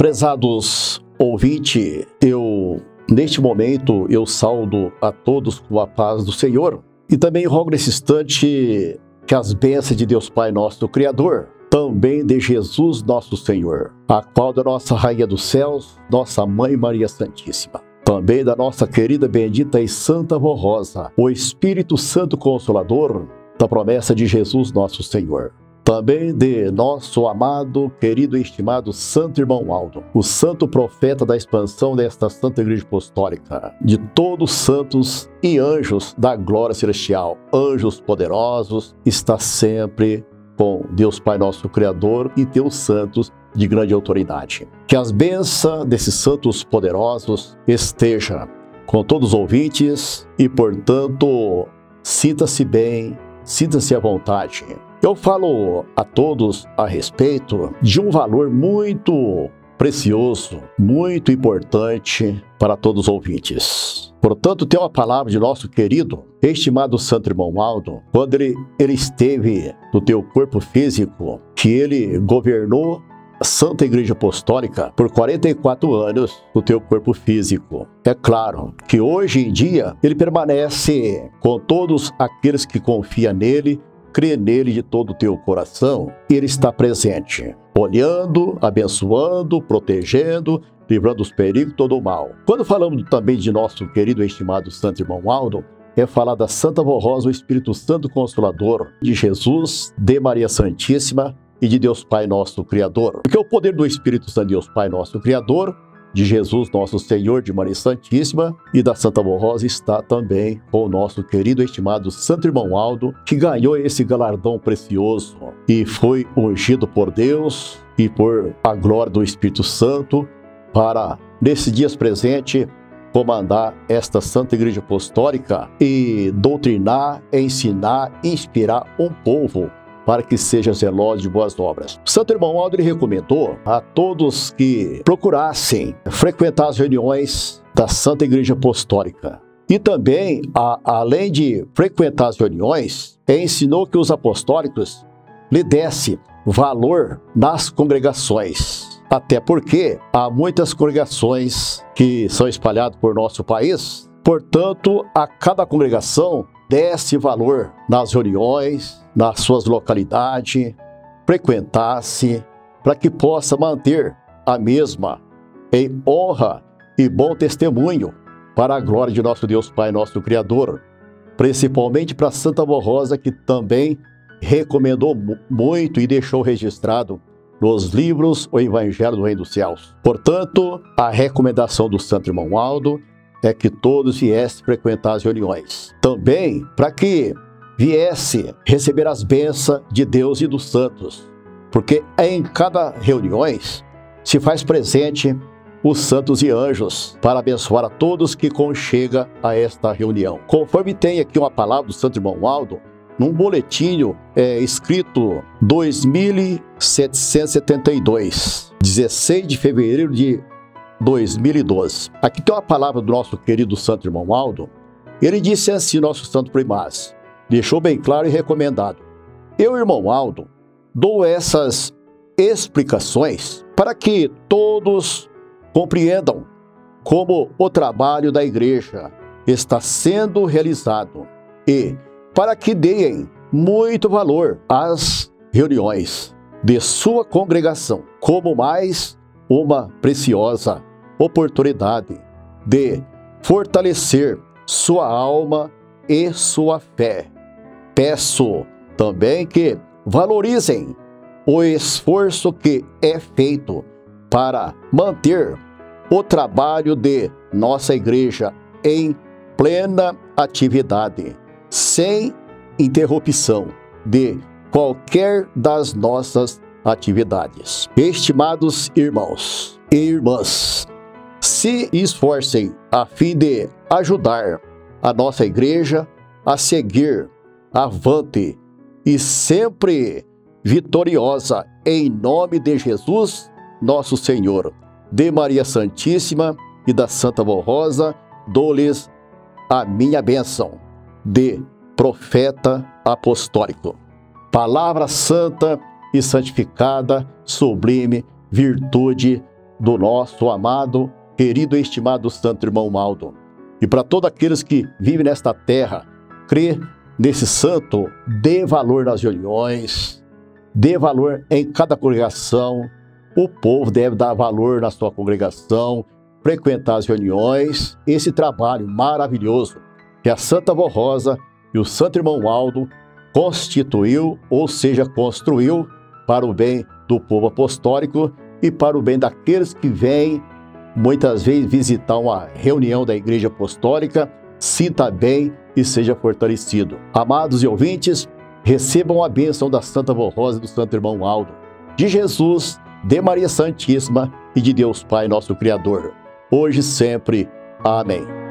Prezados ouvintes, neste momento eu saúdo a todos com a paz do Senhor e também rogo nesse instante que as bênçãos de Deus Pai nosso Criador, também de Jesus nosso Senhor, a qual da nossa Rainha dos Céus, nossa Mãe Maria Santíssima, também da nossa querida, bendita e santa Vó Rosa, o Espírito Santo Consolador, da promessa de Jesus nosso Senhor, também de nosso amado, querido e estimado Santo Irmão Aldo, o santo profeta da expansão desta Santa Igreja Apostólica, de todos os santos e anjos da glória celestial, anjos poderosos, está sempre com Deus Pai nosso Criador e teus santos de grande autoridade. Que as bênçãos desses santos poderosos esteja com todos os ouvintes e, portanto, sinta-se bem, sinta-se à vontade. Eu falo a todos a respeito de um valor muito precioso, muito importante para todos os ouvintes. Portanto, tem uma palavra de nosso querido, estimado Santo Irmão Aldo, quando ele esteve no teu corpo físico, que ele governou a Santa Igreja Apostólica por 44 anos no teu corpo físico. É claro que hoje em dia ele permanece com todos aqueles que confiam nele, crê nele de todo o teu coração, e ele está presente, olhando, abençoando, protegendo, livrando os perigos, todo o mal. Quando falamos também de nosso querido e estimado Santo Irmão Aldo, é falar da Santa Vó Rosa, o Espírito Santo Consolador, de Jesus, de Maria Santíssima e de Deus Pai nosso Criador. Porque o poder do Espírito Santo de Deus Pai nosso Criador, de Jesus nosso Senhor, de Maria Santíssima e da Santa Vó Rosa está também com o nosso querido e estimado Santo Irmão Aldo, que ganhou esse galardão precioso e foi ungido por Deus e por a glória do Espírito Santo para, nesses dias presentes, comandar esta Santa Igreja Apostólica e doutrinar, ensinar, inspirar um povo para que seja zeloso de boas obras. O Santo Irmão Aldo ele recomendou a todos que procurassem frequentar as reuniões da Santa Igreja Apostólica. E também, além de frequentar as reuniões, ensinou que os apostólicos lhe dessem valor nas congregações. Até porque há muitas congregações que são espalhadas por nosso país. Portanto, a cada congregação desse valor nas reuniões, nas suas localidades, frequentasse, para que possa manter a mesma em honra e bom testemunho para a glória de nosso Deus Pai, nosso Criador, principalmente para Santa Vó Rosa, que também recomendou muito e deixou registrado nos livros o Evangelho do Reino dos Céus. Portanto, a recomendação do Santo Irmão Aldo é que todos viessem frequentar as reuniões. Também para que viesse receber as bênçãos de Deus e dos santos, porque em cada reuniões se faz presente os santos e anjos para abençoar a todos que conchega a esta reunião. Conforme tem aqui uma palavra do Santo Irmão Aldo, num boletim escrito 2772, 16 de fevereiro de 2012. Aqui tem uma palavra do nosso querido Santo Irmão Aldo. Ele disse assim, nosso santo primaz, deixou bem claro e recomendado: eu, Irmão Aldo, dou essas explicações para que todos compreendam como o trabalho da igreja está sendo realizado e para que deem muito valor às reuniões de sua congregação como mais uma preciosa oportunidade de fortalecer sua alma e sua fé. Peço também que valorizem o esforço que é feito para manter o trabalho de nossa igreja em plena atividade, sem interrupção de qualquer das nossas atividades. Estimados irmãos e irmãs, se esforcem a fim de ajudar a nossa igreja a seguir avante e sempre vitoriosa em nome de Jesus, nosso Senhor, de Maria Santíssima e da Santa Vó Rosa, dou-lhes a minha bênção de profeta apostólico. Palavra santa e santificada, sublime, virtude do nosso amado, querido e estimado Santo Irmão Aldo. E para todos aqueles que vivem nesta terra, crê nesse santo, dê valor nas reuniões, dê valor em cada congregação. O povo deve dar valor na sua congregação, frequentar as reuniões, esse trabalho maravilhoso que a Santa Vó Rosa e o Santo Irmão Aldo constituiu, ou seja, construiu para o bem do povo apostólico e para o bem daqueles que vêm muitas vezes visitar uma reunião da Igreja Apostólica, sinta bem e seja fortalecido. Amados e ouvintes, recebam a bênção da Santa Vó Rosa e do Santo Irmão Aldo, de Jesus, de Maria Santíssima e de Deus Pai, nosso Criador, hoje e sempre. Amém.